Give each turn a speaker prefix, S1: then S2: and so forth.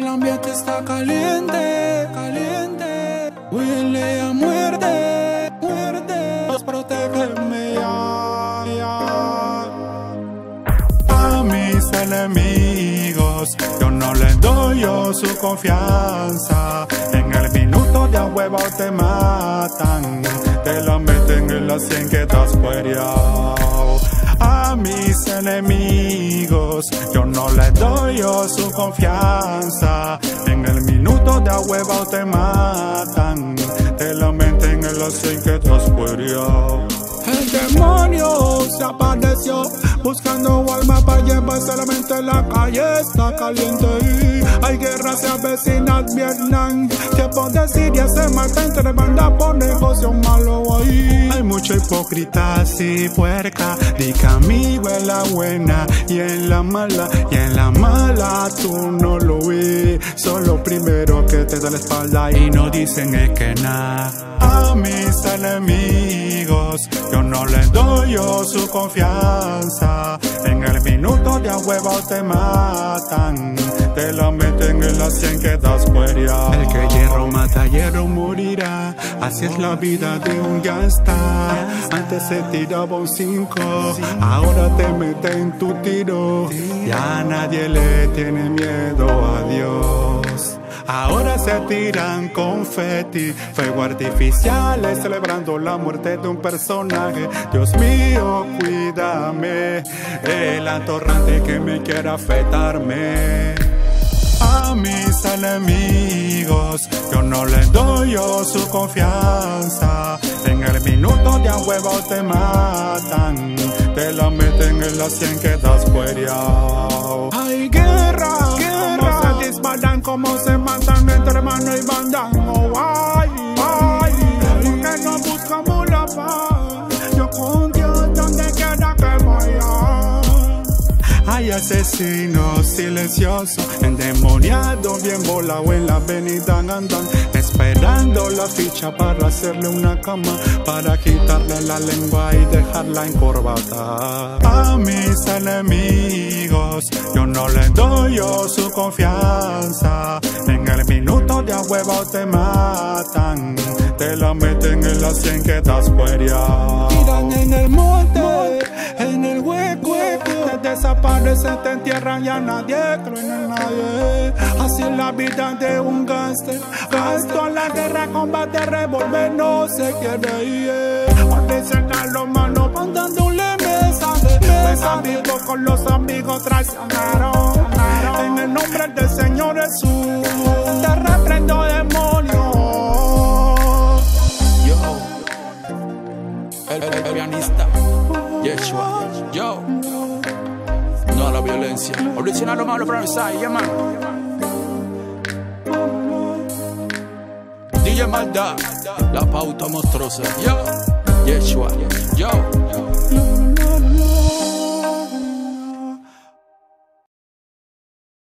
S1: ambiente está caliente, caliente. Huele a muerte, muerte. Dios protégeme ya. A mis enemigos yo no les doy su confianza. En el minuto de a huevo te matan, te la meten en la 100 que estás fuereado. A mis enemigos yo no les doy su confianza. En el minuto de a huevo te matan, te la meten en la 100 que estás fuereado. El demonio se apareció buscando alma para llevarse la mente. La calle está caliente y hay guerra, se avecina Vietnam. Tiempo de Siria se mata entre bandas por negocio malo ahí. Hay mucha hipócrita y puerca, di que amigo en la buena y en la mala. Y en la mala tú no lo ves, son los primeros que te dan la espalda y no dicen es que nada. A mis enemigos yo no les doy su confianza. En el minuto de a huevo te matan, te la meten en la 100 que estás fuera. El que hierro mata, hierro morirá. Así es la vida de un gangsta. Antes se tiraba un 5, ahora te meten tu tiro. Ya nadie le tiene miedo a Dios. Ahora se tiran confeti, fuego artificiales, celebrando la muerte de un personaje. Dios mío, cuídame del atorrante que me quiera afectarme. A mis enemigos yo no les doy su confianza. En el minuto de a huevo te matan, te la meten en la 100 que estás fuereado. Hay guerra, guerra. Cómo se disparan, cómo se matan entre hermano y banda. Oh, ay, ay, porque no buscamos la paz. Yo con Dios donde quiera que vaya. Hay asesinos silenciosos, endemoniados, bien volados en la avenida andan, esperando la ficha para hacerle una cama, para quitarle la lengua y dejarla encorvada. A mis enemigos yo no les doy su confianza. En el minuto de a huevo te matan, te la meten en la 100 que estás fuera. Tiran en el monte, en el hueco, te desaparecen, te entierran, ya nadie cree en nadie. Así es la vida de un gánster. Gasto a la guerra, combate, revólver, no se quiere ir. Dicen a los malos mandándole mensajes. Los amigos con los amigos traicionaron. En el nombre del Señor Jesús te reprendo, demonio.
S2: Yo, el pianista Yeshua. Yo, no a la violencia. Evoluciona lo malo para el yeah, man. DJ Maldad, la pauta monstruosa. Yo, Yeshua. Yo.